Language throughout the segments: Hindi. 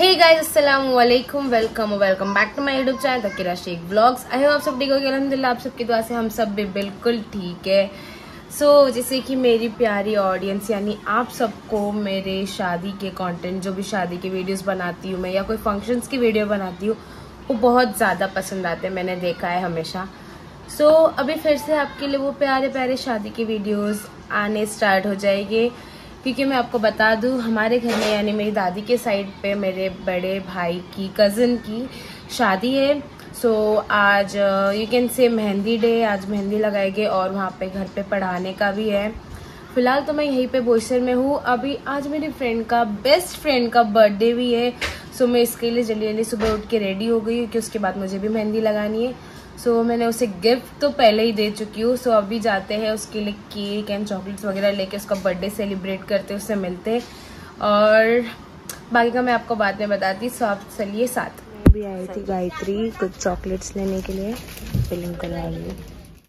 हे गाइस, अस्सलाम वालेकुम, welcome back to my YouTube channel Takira Shaikh vlogs. I hope आप सब ठीक होगे। अल्हम्दुलिल्लाह आप सबकी दुआ से हम सब भी बिल्कुल ठीक है। जैसे कि मेरी प्यारी ऑडियंस यानी आप सबको मेरे शादी के कंटेंट, जो भी शादी की वीडियोस बनाती हूँ मैं या कोई फंक्शंस की वीडियो बनाती हूँ, वो बहुत ज़्यादा पसंद आते हैं, मैंने देखा है हमेशा। अभी फिर से आपके लिए वो प्यारे प्यारे शादी की वीडियोस आने स्टार्ट हो जाएंगे, क्योंकि मैं आपको बता दूं हमारे घर में यानी मेरी दादी के साइड पे मेरे बड़े भाई की कज़न की शादी है। आज you can say mehndi day, आज मेहंदी लगाएंगे और वहाँ पे घर पे पढ़ाने का भी है। फिलहाल तो मैं यहीं पे बोईसर में हूँ। अभी आज मेरी फ्रेंड का, बेस्ट फ्रेंड का बर्थडे भी है। मैं इसके लिए जल्दी जल्दी सुबह उठ के रेडी हो गई क्योंकि उसके बाद मुझे भी मेहंदी लगानी है। मैंने उसे गिफ्ट तो पहले ही दे चुकी हूँ। अभी जाते हैं उसके लिए केक एंड चॉकलेट्स वगैरह लेके उसका बर्थडे सेलिब्रेट करते, उससे मिलते और बाकी का मैं आपको बाद में बताती। आप चलिए साथ। मैं भी आई थी गायत्री कुछ चॉकलेट्स लेने के लिए, फिलिंग करवा रही हूँ।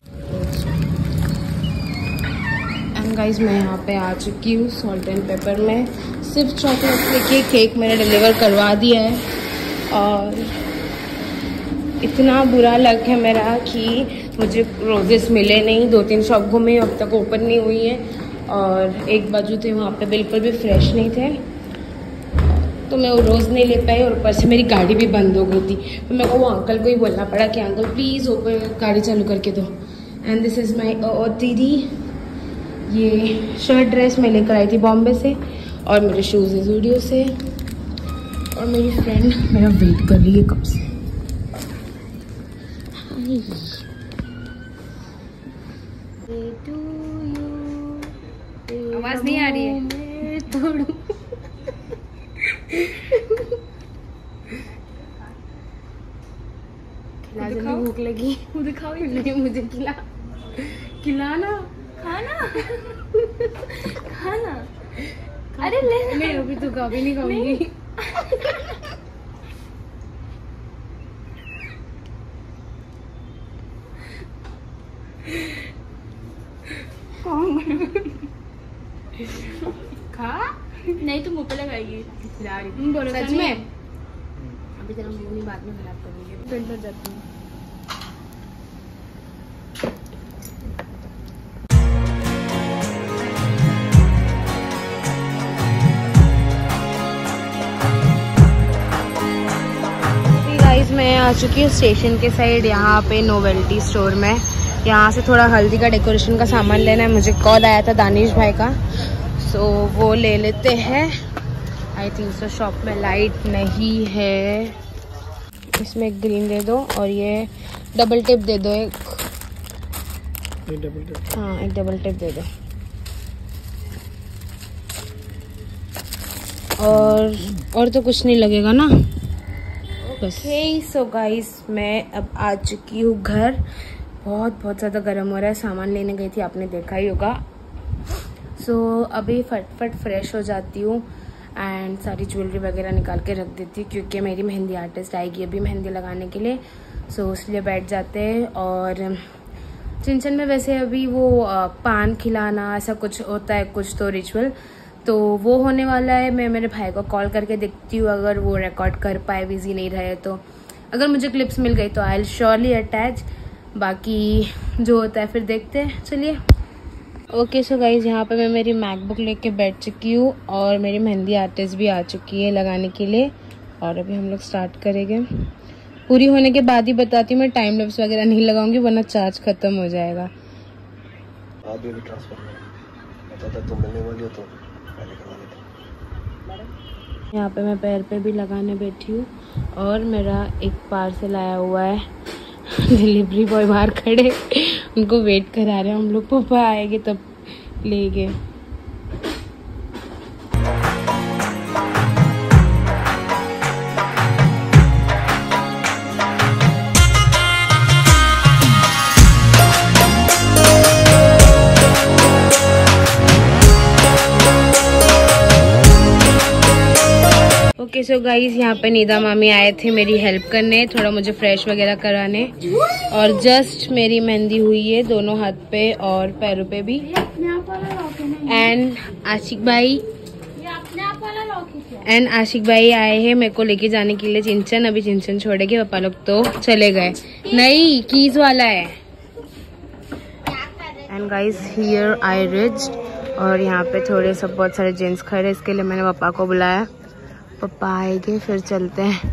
एंड गाइज मैं यहाँ पे आ चुकी हूँ सॉल्ट एंड पेपर में। सिर्फ चॉकलेट्स लेके केक मैंने डिलीवर करवा दिया है। और इतना बुरा लग है मेरा कि मुझे रोजेस मिले नहीं। 2-3 शॉप घूमे, अब तक ओपन नहीं हुई है। और एक बाजू थे वहाँ पे बिल्कुल भी फ्रेश नहीं थे, तो मैं वो रोज़ नहीं ले पाई। और ऊपर से मेरी गाड़ी भी बंद हो गई थी, तो मेरे को वो अंकल को ही बोलना पड़ा कि अंकल प्लीज़ ऊपर गाड़ी चालू करके दो। एंड दिस इज़ माई दीदी। ये शर्ट ड्रेस मैं लेकर आई थी बॉम्बे से, और मेरे शूज़ है ज़ूडियो से। और मेरी फ्रेंड मेरा वेट कर रही है कब से। आवाज नहीं आ रही है। भूख लगी, दिखाओ। नहीं मुझे खिलाना खाना खाना। अरे ले नहीं, अभी तो कभी नहीं खाऊंगी। खा नहीं तो मुंह पे लगाएगी। सच में अभी तेरा मुंह नहीं, बाद में खराब करूंगी। फिल्टर जाती हूँ। मैं आ चुकी हूँ स्टेशन के साइड, यहाँ पे नोवेल्टी स्टोर में। यहाँ से थोड़ा हल्दी का डेकोरेशन का सामान लेना है। मुझे कॉल आया था दानिश भाई का, वो ले लेते हैं। आई थिंक शॉप में लाइट नहीं है। इसमें एक ग्रीन दे दो और ये डबल टिप दे दो। एक डबल टिप, हाँ एक डबल टिप दे दो। और तो कुछ नहीं लगेगा ना बस। सो गाइस मैं अब आ चुकी हूँ घर। बहुत ज़्यादा गर्म हो रहा है। सामान लेने गई थी, आपने देखा ही होगा। अभी फटफट फ्रेश हो जाती हूँ एंड सारी ज्वेलरी वगैरह निकाल के रख देती हूँ, क्योंकि मेरी मेहंदी आर्टिस्ट आएगी अभी मेहंदी लगाने के लिए। इसलिए बैठ जाते हैं। और चिंचन में वैसे अभी वो पान खिलाना ऐसा कुछ होता है, कुछ तो रिचुअल, तो वो होने वाला है। मैं मेरे भाई को कॉल करके देखती हूँ, अगर वो रिकॉर्ड कर पाए, बिजी नहीं रहे तो। अगर मुझे क्लिप्स मिल गई तो आई विल श्योरली अटैच, बाकी जो होता है फिर देखते हैं। चलिए ओके। सो गाइज यहाँ पे मैं मेरी मैकबुक लेके बैठ चुकी हूँ और मेरी मेहंदी आर्टिस्ट भी आ चुकी है लगाने के लिए। और अभी हम लोग स्टार्ट करेंगे। पूरी होने के बाद ही बताती हूँ। मैं टाइम लैप्स वगैरह नहीं लगाऊंगी वरना चार्ज खत्म हो जाएगा। यहाँ पे मैं पैर पे भी लगाने बैठी हूँ और मेरा एक पार्सल आया हुआ है। डिलीवरी बॉय बाहर खड़े, उनको वेट करा रहे हैं हम लोग। पापा आएंगे तब लेंगे। ओके सो गाइज यहाँ पे नीदा मामी आए थे मेरी हेल्प करने, थोड़ा मुझे फ्रेश वगैरह कराने। और जस्ट मेरी मेहंदी हुई है दोनों हाथ पे और पैरों पे भी। एंड आशिक भाई एंड आशिक भाई आए हैं मेरे को लेके जाने के लिए चिंचन। अभी चिंचन छोड़ेंगे, पापा लोग तो चले गए। नहीं, कीज वाला है। And guys here I reached, और यहाँ पे थोड़े सब बहुत सारे जेंट्स खड़े, इसके लिए मैंने पापा को बुलाया। पापा आएंगे फिर चलते हैं।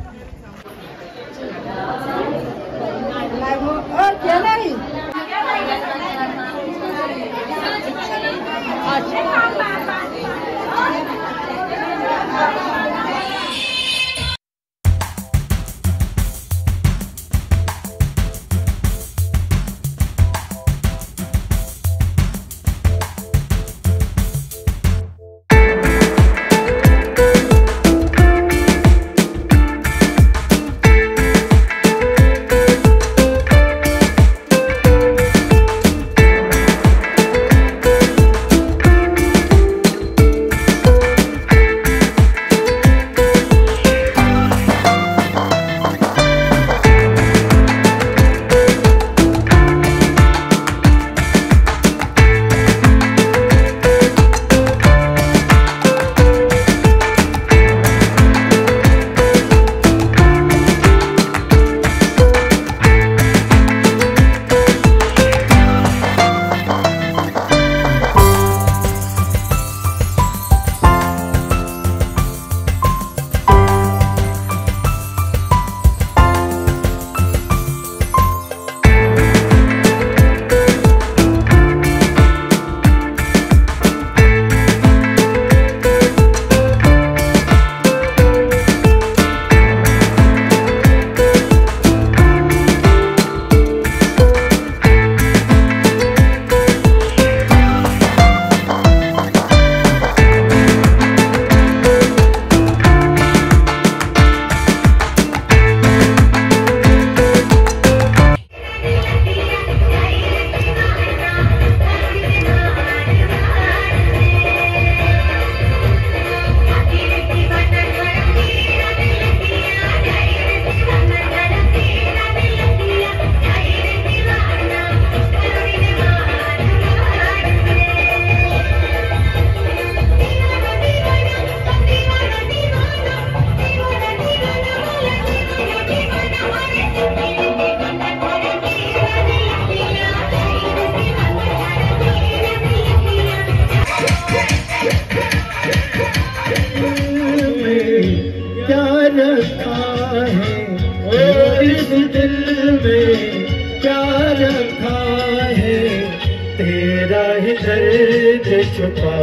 दर्द छुपा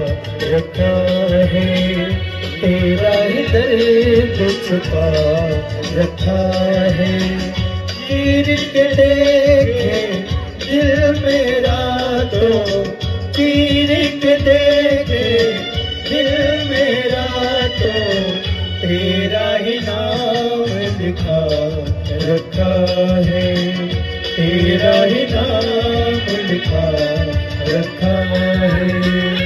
रखा है, तेरा ही दर्द छुपा रखा है। गिर के देखे दिल मेरा तो, गिर के देखे दिल मेरा तो, तेरा ही नाम लिखा रखा है, तेरा ही नाम लिखा रखा है।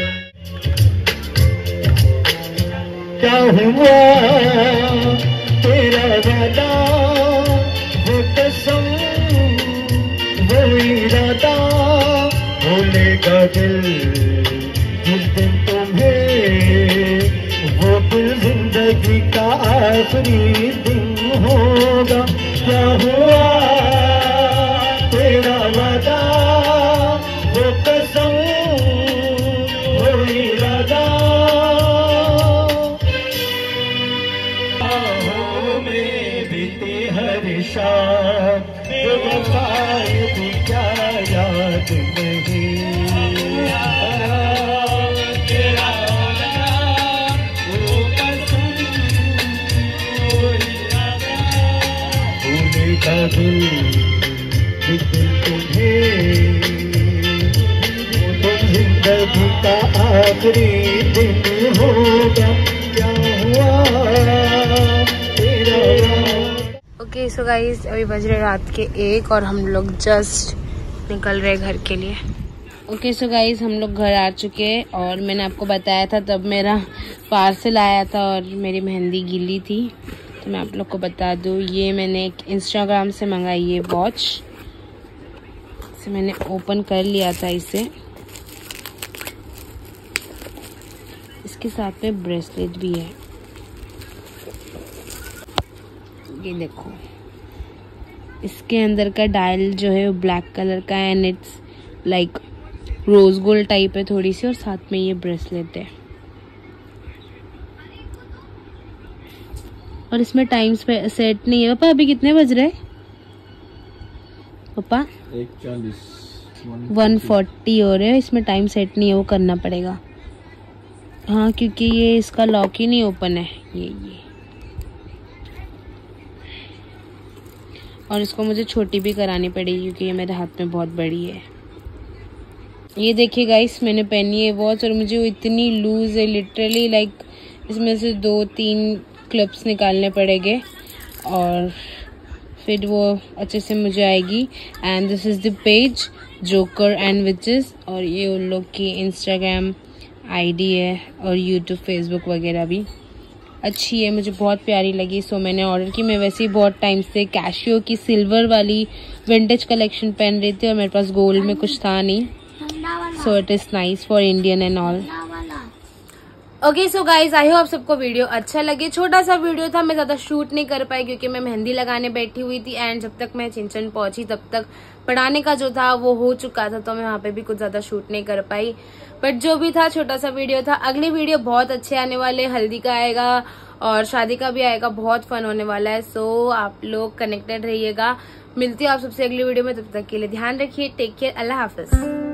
क्या हुआ तेरा वादा, वो कसम वो इरादा, भूलेगा दिल जिस दिन तुम्हें, वो दिल जिंदगी का आखिरी दिन होगा। क्या हुआ तेरा वादा, वो कसम वो इरादा, बाहों में बीती हर शाम, बेवफाई भी क्या याद नहीं। तेरा वादा वो कसम वो इरादा, भूलेगा दिल जिस दिन तुम्हें, जिंदगी का आखिरी दिन होगा। क्या हुआ तेरा। ओके सो गाइस, अभी बज रहे रात के 1 और हम लोग जस्ट निकल रहे घर के लिए। ओके सो गाइस, हम लोग घर आ चुके हैं और मैंने आपको बताया था तब मेरा पार्सल आया था और मेरी मेहंदी गीली थी, तो मैं आप लोग को बता दूँ, ये मैंने एक इंस्टाग्राम से मंगाई ये वॉच। इसे मैंने ओपन कर लिया था इसे, इसके साथ में ब्रेसलेट भी है। ये देखो, इसके अंदर का डायल जो है वो ब्लैक कलर का है and it's like rose gold type है थोड़ी सी, और साथ में ये ब्रेसलेट है। और इसमें टाइम सेट नहीं है। पापा अभी कितने बज रहे हैं पापा? 1:40 हो रहे हैं। इसमें टाइम सेट नहीं है, वो करना पड़ेगा। हाँ, क्योंकि ये इसका लॉक ही नहीं ओपन है ये। और इसको मुझे छोटी भी करानी पड़ेगी क्योंकि ये मेरे हाथ में बहुत बड़ी है। ये देखिए गाइस, मैंने पहनी है वॉच और मुझे वो इतनी लूज है लिटरली, लाइक इसमें से 2-3 क्लिप्स निकालने पड़ेंगे और फिर वो अच्छे से मुझे आएगी। And this is the page joker and witches, और ये उन लोग की इंस्टाग्राम आईडी है और यूट्यूब फेसबुक वगैरह भी अच्छी है, मुझे बहुत प्यारी लगी। सो मैंने ऑर्डर की। मैं वैसे ही बहुत टाइम से कैशियो की सिल्वर वाली विंटेज कलेक्शन पहन रही थी और मेरे पास गोल्ड में कुछ था नहीं, so it is nice for Indian and all. Okay so guys, I hope सबको वीडियो अच्छा लगे। छोटा सा वीडियो था, मैं ज्यादा शूट नहीं कर पाई क्योंकि मैं मेहंदी लगाने बैठी हुई थी एंड जब तक मैं चिंचन पहुंची तब तक पढ़ाने का जो था वो हो चुका था, तो मैं वहां पे भी कुछ ज्यादा शूट नहीं कर पाई। बट जो भी था छोटा सा वीडियो था। अगले वीडियो बहुत अच्छे आने वाले, हल्दी का आएगा और शादी का भी आएगा, बहुत फन होने वाला है। सो आप लोग कनेक्टेड रहिएगा। मिलती हूँ आप सबसे अगली वीडियो में, तब तक के लिए ध्यान रखिए। टेक केयर, अल्लाह हाफिज।